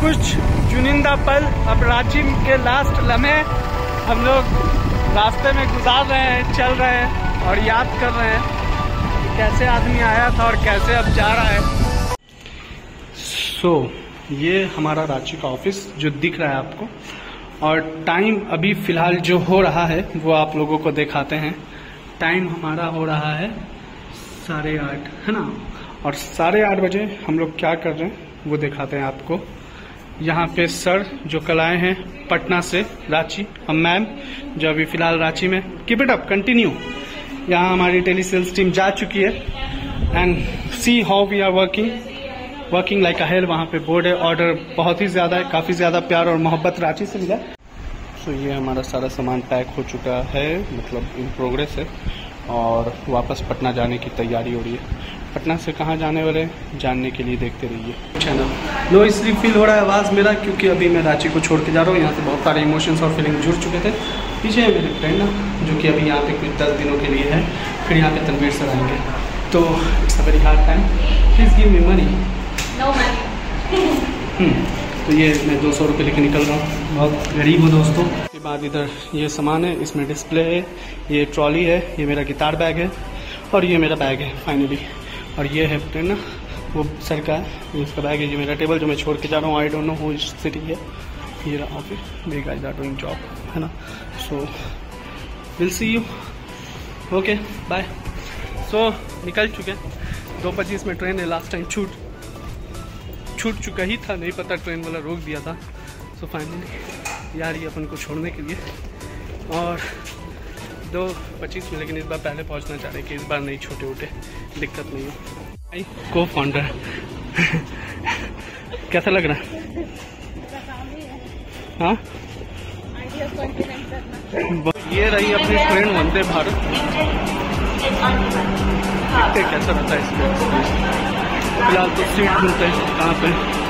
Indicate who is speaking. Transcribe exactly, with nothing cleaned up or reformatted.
Speaker 1: कुछ चुनिंदा पल, अब रांची के लास्ट लम्हे हम लोग रास्ते में गुजार रहे हैं, चल रहे हैं और याद कर रहे हैं कि कैसे आदमी आया था और कैसे अब जा रहा है। सो so, ये हमारा रांची का ऑफिस जो दिख रहा है आपको, और टाइम अभी फ़िलहाल जो हो रहा है वो आप लोगों को दिखाते हैं। टाइम हमारा हो रहा है साढ़े आठ, है ना, और साढ़े आठ बजे हम लोग क्या कर रहे हैं वो दिखाते हैं आपको। यहाँ पे सर जो कल आए हैं पटना से रांची, हम मैम जो अभी फ़िलहाल रांची में, कीप इट अप, कंटिन्यू। यहाँ हमारी टेली सेल्स टीम जा चुकी है and see how we are working working like a hell. वहाँ पे बोर्ड है, ऑर्डर बहुत ही ज़्यादा है, काफ़ी ज़्यादा प्यार और मोहब्बत रांची से मिला। सो so, ये हमारा सारा सामान पैक हो चुका है, मतलब इन प्रोग्रेस है, और वापस पटना जाने की तैयारी हो रही है। पटना से कहाँ जाने वाले जानने के लिए देखते रहिए चैनल। लो इसलिए फील हो रहा है आवाज़ मेरा, क्योंकि अभी मैं रांची को छोड़ के जा रहा हूँ। यहाँ से बहुत सारे इमोशंस और फीलिंग जुड़ चुके थे। पीछे है मेरे फ्रेंड जो कि अभी यहाँ पे कुछ दस दिनों के लिए है, फिर यहाँ पे तनवीर सर आएंगे। तो it's a very hard time, please give me money. No money. तो ये मैं दो सौ रुपये लेके निकल रहा हूँ, बहुत गरीब हूँ दोस्तों। उसके बाद इधर ये सामान है, इसमें डिस्प्ले है, ये ट्रॉली है, ये मेरा गिटार बैग है और ये मेरा बैग है फाइनली। और ये है फ्रेंड ना, वो सर का है, इसका बैग है। ये मेरा टेबल जो मैं छोड़ के जा रहा हूँ, I don't know who city है। ये रहा office, they guys are doing job, है ना। So will see you, okay bye. So निकल चुके, दो पच्चीस में ट्रेन है। लास्ट टाइम छूट छूट चुका ही था, नहीं पता ट्रेन वाला रोक दिया था। सो फाइनली यार ये अपन को छोड़ने के लिए, और दो पच्चीस में, लेकिन इस बार पहले पहुंचना चाह रहे कि इस बार नहीं, छोटे उठे दिक्कत नहीं हो। आई को फाउंडर कैसा लग रहा है? हाँ ये रही अपनी ट्रेन वंदे भारत, देखते कैसा रहता है इसमें। फिलहाल तो सीट मिलते हैं कहाँ पे।